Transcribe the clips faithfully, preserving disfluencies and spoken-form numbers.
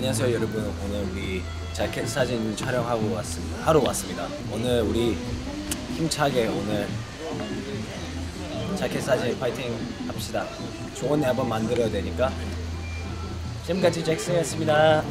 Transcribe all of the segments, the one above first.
안녕하세요 여러분. 오늘 우리 자켓 사진 촬영하고 왔습니다. 하러 왔습니다. 오늘 우리 힘차게 오늘 자켓 사진 파이팅 합시다. 좋은 앨범 만들어야 되니까. 지금까지 잭슨이었습니다.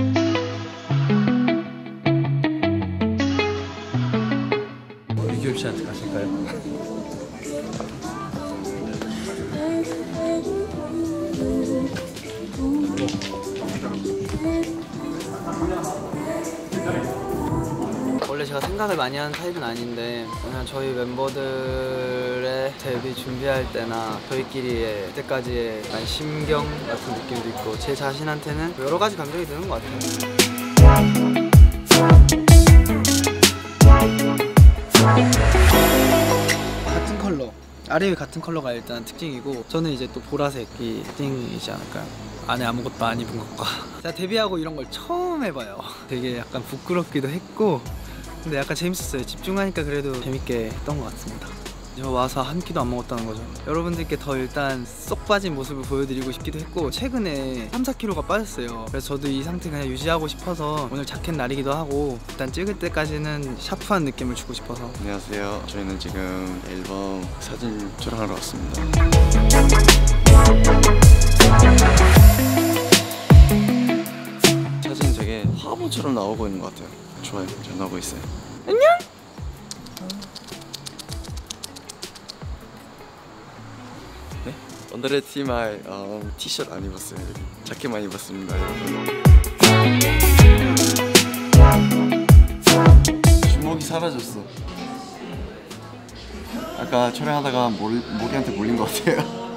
유규엽 씨한테 가실까요? 원래 제가 생각을 많이 하는 타입은 아닌데 그냥 저희 멤버들의 데뷔 준비할 때나 저희끼리의 그때까지의 약간 심경 같은 느낌도 있고 제 자신한테는 여러 가지 감정이 드는 것 같아요. 같은 컬러, 아래 위 같은 컬러가 일단 특징이고 저는 이제 또 보라색이 특징이지 않을까요? 안에 아무것도 안 입은 것과 제가 데뷔하고 이런 걸 처음 해봐요. 되게 약간 부끄럽기도 했고 근데 약간 재밌었어요. 집중하니까 그래도 재밌게 했던 것 같습니다. 저 와서 한 끼도 안 먹었다는 거죠. 여러분들께 더 일단 쏙 빠진 모습을 보여드리고 싶기도 했고 최근에 삼, 사 킬로가 빠졌어요. 그래서 저도 이 상태 그냥 유지하고 싶어서 오늘 자켓 날이기도 하고 일단 찍을 때까지는 샤프한 느낌을 주고 싶어서. 안녕하세요. 저희는 지금 앨범 사진 촬영하러 왔습니다. 사진 되게 화보처럼 나오고 있는 것 같아요. 좋아요. 잘 나오고 있어요. 안녕! 네? 오늘의 티마이 어, 티셔츠 안 입었어요. 자켓만 입었습니다. 주먹이 사라졌어. 아까 촬영하다가 몰, 모기한테 몰린 것 같아요.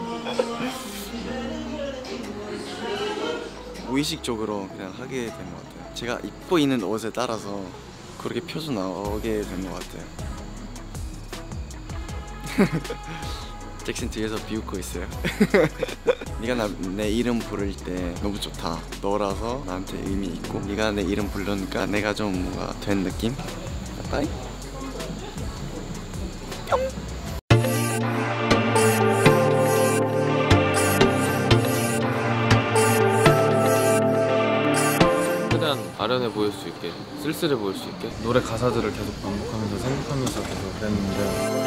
무의식적으로 그냥 하게 된 것 같아요. 제가 입고 있는 옷에 따라서 그렇게 표정 나오게 된 것 같아요. 잭슨 뒤에서 비웃고 있어요. 네가 나, 내 이름 부를 때 너무 좋다. 너라서 나한테 의미 있고 네가 내 이름 부르니까 내가 좀 뭔가 된 느낌? 빠이? 뿅! 아련해 보일 수 있게, 쓸쓸해 보일 수 있게 노래 가사들을 계속 반복하면서 생각하면서 계속 그랬는데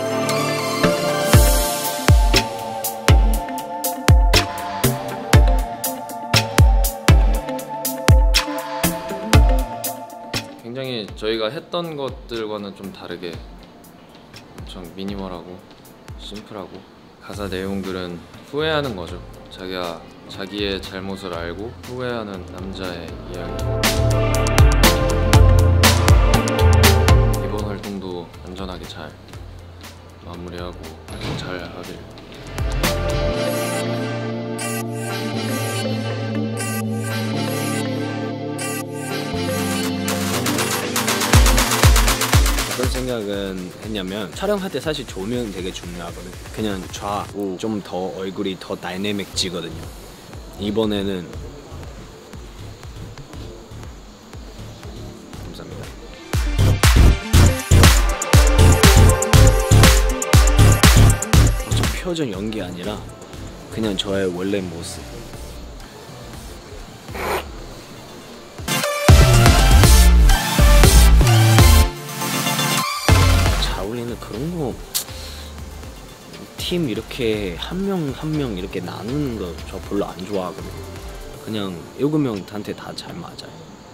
굉장히 저희가 했던 것들과는 좀 다르게 엄청 미니멀하고 심플하고 가사 내용들은 후회하는 거죠. 자기가 자기의 잘못을 알고 후회하는 남자의 이야기. 이번 활동도 안전하게 잘 마무리하고 활동 잘 하길. 어떤 생각은 했냐면 촬영할 때 사실 조명 되게 중요하거든. 그냥 좌우 좀 더 얼굴이 더 다이내믹지거든요. 이번에는 감사합니다. 좀 표정 연기 아니라 그냥 저의 원래 모습. 잘 어울리는 그런 거. 팀 이렇게 한 명 한 명 이렇게 나누는 거 저 별로 안 좋아하거든요. 그냥 일곱 명한테 다 잘 맞아요.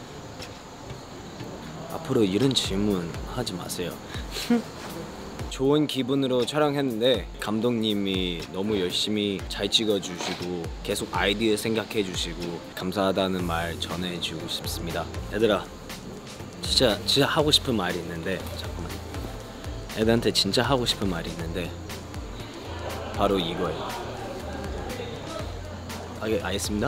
앞으로 이런 질문 하지 마세요. 좋은 기분으로 촬영했는데 감독님이 너무 열심히 잘 찍어주시고 계속 아이디어 생각해 주시고 감사하다는 말 전해주고 싶습니다. 얘들아 진짜 진짜 하고 싶은 말이 있는데 잠깐만. 애들한테 진짜 하고 싶은 말이 있는데 바로 이거예요. 알, 알겠습니다.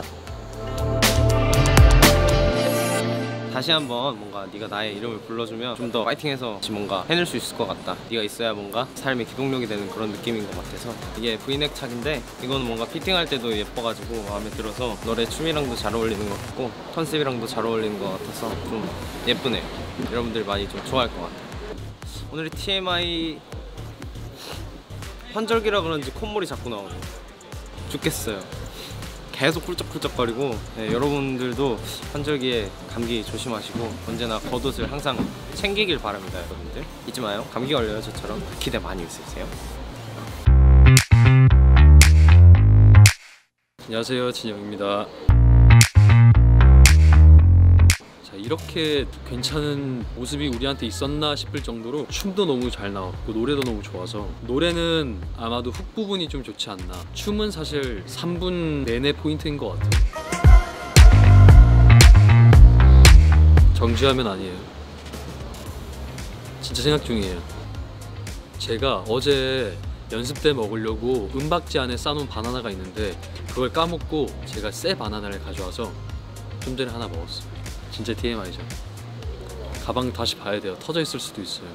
다시 한번 뭔가 네가 나의 이름을 불러주면 좀 더 파이팅해서 뭔가 해낼 수 있을 것 같다. 네가 있어야 뭔가 삶의 기동력이 되는 그런 느낌인 것 같아서 이게 브이넥 착인데 이거는 뭔가 피팅할 때도 예뻐가지고 마음에 들어서 노래 춤이랑도 잘 어울리는 것 같고 컨셉이랑도 잘 어울리는 것 같아서 좀 예쁘네요. 여러분들이 많이 좀 좋아할 것 같아요. 오늘의 티엠아이 환절기라 그런지 콧물이 자꾸 나오네. 죽겠어요. 계속 훌쩍훌쩍거리고 네, 여러분들도 환절기에 감기 조심하시고 언제나 겉옷을 항상 챙기길 바랍니다. 여러분들 잊지 마요. 감기 걸려요 저처럼. 기대 많이 있으세요. 안녕하세요, 진영입니다. 자, 이렇게 괜찮은 모습이 우리한테 있었나 싶을 정도로 춤도 너무 잘 나왔고 노래도 너무 좋아서, 노래는 아마도 훅 부분이 좀 좋지 않나, 춤은 사실 삼 분 내내 포인트인 것 같아요. 정지하면 아니에요. 진짜 생각 중이에요. 제가 어제 연습 때 먹으려고 은박지 안에 싸놓은 바나나가 있는데 그걸 까먹고 제가 새 바나나를 가져와서 좀 전에 하나 먹었어요. 진짜 티엠아이죠. 가방 다시 봐야 돼요. 터져 있을 수도 있어요.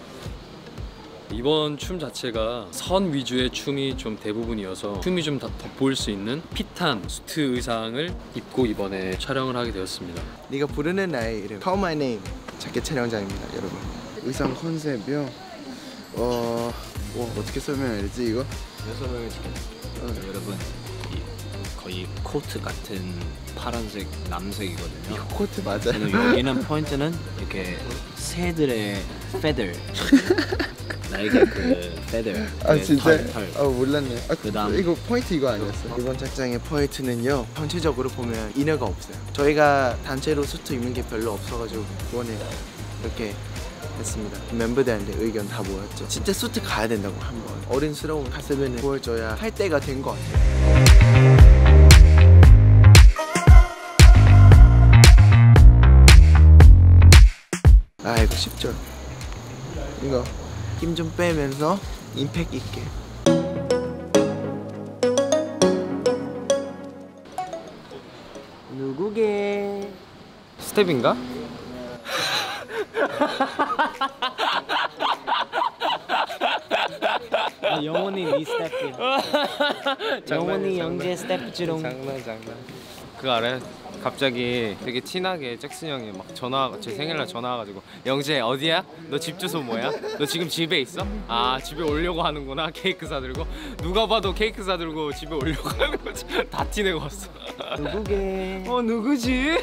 이번 춤 자체가 선 위주의 춤이 좀 대부분이어서 춤이 좀 더 돋보일 수 있는 핏한 수트 의상을 입고 이번에 촬영을 하게 되었습니다. 네가 부르는 나의 이름 Call My Name 자켓 촬영장입니다, 여러분. 의상 컨셉이요. 어... 와, 어떻게 설명해야 되지 이거? 설명해 줄게요. 어. 여러분, 이 거의 코트 같은 파란색 남색이거든요. 이거 코트 맞아요? 그리고 여기는 포인트는 이렇게 새들의 feather. 나에게 그 feather. 아 그 진짜? 털, 털. 아 몰랐네. 아, 그다음- 이거 포인트 이거 아니었어? 이번 착장의 포인트는요, 전체적으로 보면 이너가 없어요. 저희가 단체로 수트 입는 게 별로 없어가지고 이번에 이렇게 했습니다. 멤버들한테 의견 다 모였죠. 진짜 수트 가야 된다고 한번. 어른스러운 가슴을 보여줘야 할 때가 된 것 같아요. 아 이거 십 절 이거 힘 좀 빼면서 임팩트 있게. 누구게? 스텝인가? 영원히 네 스텝. 영원히 영재 스텝 지롱. 장난 장난. 그거 알아요? 갑자기 되게 티나게 잭슨 형이 막 전화, 제 생일날 전화 와가지고 영재 어디야? 너 집 주소 뭐야? 너 지금 집에 있어? 아 집에 오려고 하는구나. 케이크 사들고. 누가 봐도 케이크 사들고 집에 오려고 하는 거지. 다 티내고 왔어. 누구게? 어 누구지?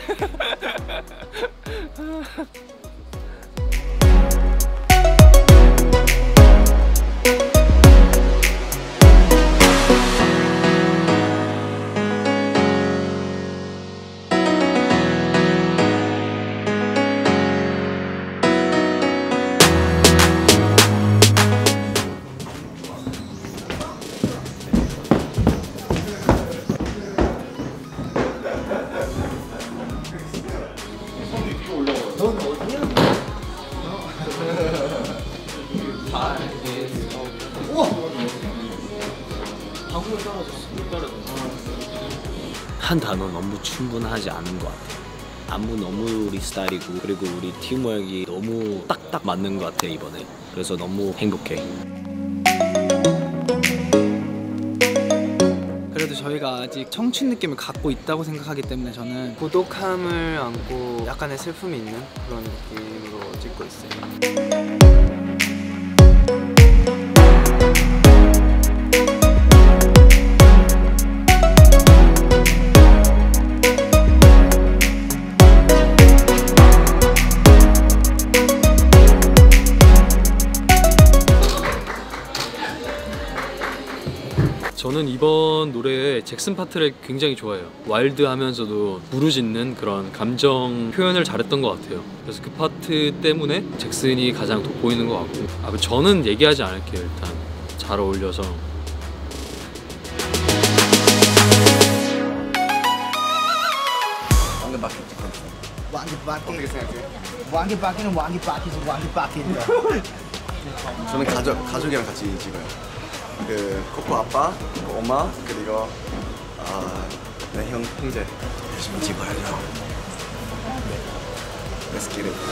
한 단어 너무 충분하지 않은 것 같아요. 안무 너무 우리 스타일이고, 그리고 우리 팀워크가 너무 딱딱 맞는 것 같아요 이번에. 그래서 너무 행복해. 그래도 저희가 아직 청춘 느낌을 갖고 있다고 생각하기 때문에 저는 고독함을 안고 약간의 슬픔이 있는 그런 느낌으로 찍고 있어요. 저는 이번 노래의 잭슨 파트를 굉장히 좋아해요. 와일드하면서도 부르짖는 그런 감정 표현을 잘했던 것 같아요. 그래서 그 파트 때문에 잭슨이 가장 돋보이는 것 같고, 아, 저는 얘기하지 않을게요. 일단 잘 어울려서. 어떻게 생각해요? 왕개바퀴는 왕개바퀴지 왕개바퀴인데. 저는 가족, 가족이랑 같이 찍어요. 그 코코 아빠, 코코 엄마, 그리고 아, 내 형, 형제 열심히 찍어야죠. Let's get it.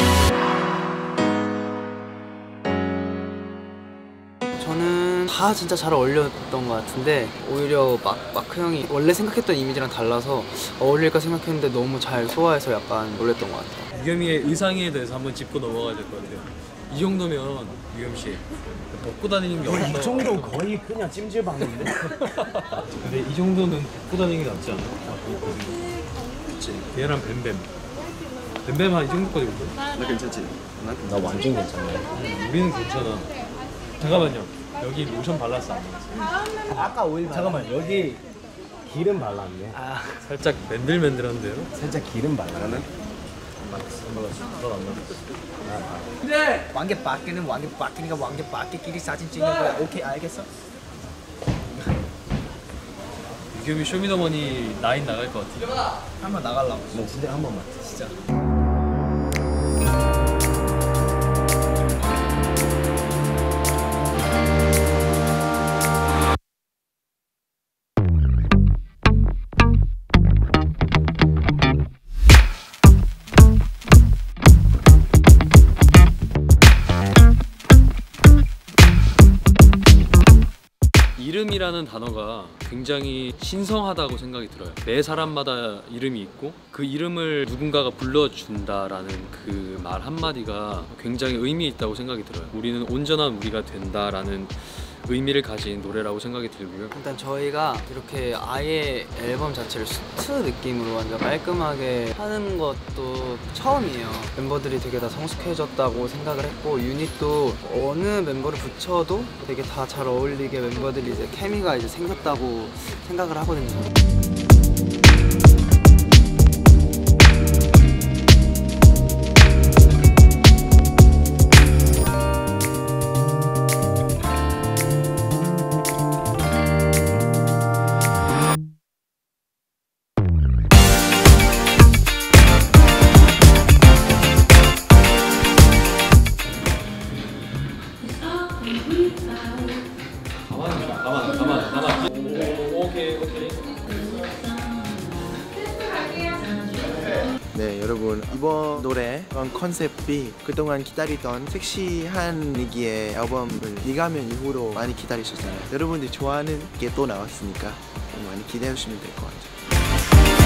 저는 다 진짜 잘 어울렸던 것 같은데, 오히려 마, 마크 형이 원래 생각했던 이미지랑 달라서 어울릴까 생각했는데 너무 잘 소화해서 약간 놀랬던 것 같아요. 유겸이의 의상에 대해서 한번 짚고 넘어가야 될 것 같아요. 이 정도면 유겸 씨 벗고 다니는 게 어딨어? 이 정도 거의 그냥 찜질방인데. 근데 이 정도는 벗고 다니는 게 낫지 않아? 그치. 걔랑 뱀뱀. 뱀뱀 한 이 정도까지거든? 나 괜찮지? 나 완전 괜찮네. 응, 우리는 괜찮아. 잠깐만요. 여기 로션 발랐어 안 발랐어? 아까 오일 잠깐만 여기 기름 발랐네. 아 살짝 맨들맨들한데요? 살짝 기름 발랐네. 왕개 밖에는 왕개 밖이니까 왕개 밖에끼리 사진 찍는 거야. 오케이 알겠어? 유겸이 쇼미더머니 나인 나갈 것 같아. 한번 나가려고. 너 진짜 한 번만. 진짜. 이름이라는 단어가 굉장히 신성하다고 생각이 들어요. 매 사람마다 이름이 있고 그 이름을 누군가가 불러준다라는 그 말 한마디가 굉장히 의미 있다고 생각이 들어요. 우리는 온전한 우리가 된다라는 의미를 가진 노래라고 생각이 들고요. 일단 저희가 이렇게 아예 앨범 자체를 수트 느낌으로 완전 깔끔하게 하는 것도 처음이에요. 멤버들이 되게 다 성숙해졌다고 생각을 했고 유닛도 어느 멤버를 붙여도 되게 다 잘 어울리게 멤버들이 이제 케미가 이제 생겼다고 생각을 하거든요. 가만, 가만, 가만. 오, 오케이, 오케이. 네 여러분 이번 노래 이번 컨셉이 그동안 기다리던 섹시한 니기의 앨범을 니가면 이후로 많이 기다리셨잖아요. 여러분들이 좋아하는 게 또 나왔으니까 많이 기대해 주시면 될 것 같아요.